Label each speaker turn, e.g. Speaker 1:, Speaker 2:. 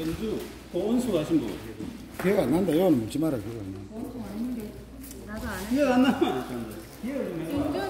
Speaker 1: 전주 고원수 가신 분.
Speaker 2: 기억 안 난다. 이거는 먹지 마라. 기억 안 나.
Speaker 3: 엄청 아닌데 나도 안 해.
Speaker 1: 기억 안 나? 기억을 좀 해봐.